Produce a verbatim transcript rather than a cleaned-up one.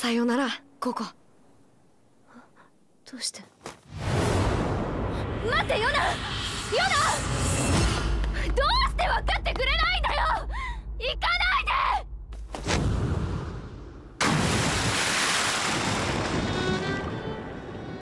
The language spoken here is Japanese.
さよならココ。 どうして？ 待ってヨナ、ヨナ、どうして分かってくれないんだよ。行かない。